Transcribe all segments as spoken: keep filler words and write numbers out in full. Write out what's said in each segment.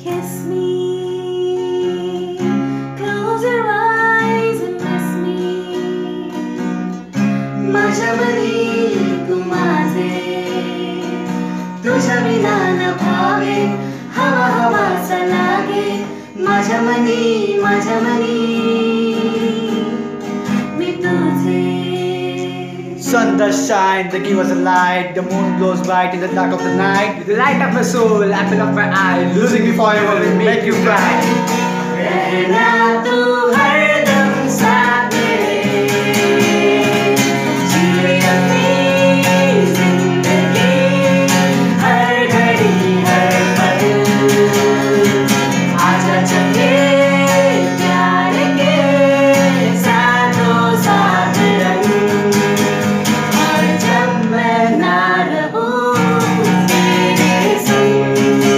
Kiss me, close your eyes and kiss me. माझ्या मनी तू माझे, तुझ्या विना न भावे, हवा हवासा लागे. माझ्या मनी, माझ्या मनी मी तुझे. Sun does shine, they give us a light. The moon glows bright in the dark of the night. The light of my soul, apple of my eye. Losing me forever will make you cry. रहना तू हरदम साथ मेरे, जिए अपनी जिंदगी हर घड़ी हर पल. आजा चले प्यार के साथों साथ रंग. और जब मैं ना रहूं तेरे संग.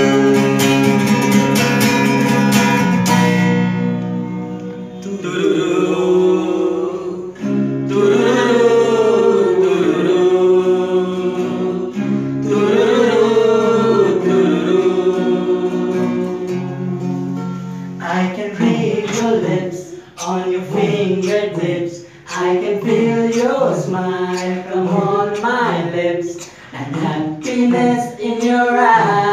I can read your lips on your fingertips. I can feel your smile come on my lips, and happiness in your eyes.